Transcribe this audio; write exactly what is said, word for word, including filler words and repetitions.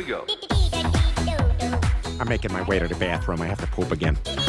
we go. I'm making my way to the bathroom. I have to poop again.